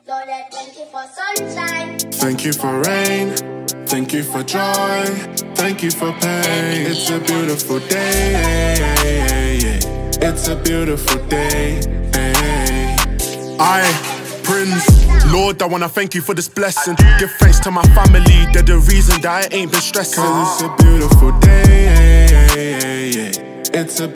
Lord, I thank you for sunshine. Thank you for rain. Thank you for joy. Thank you for pain. It's a beautiful day. It's a beautiful day. Prince, Lord, I wanna thank you for this blessing. Give thanks to my family, they're the reason that I ain't been stressing. 'Cause it's a beautiful day. It's a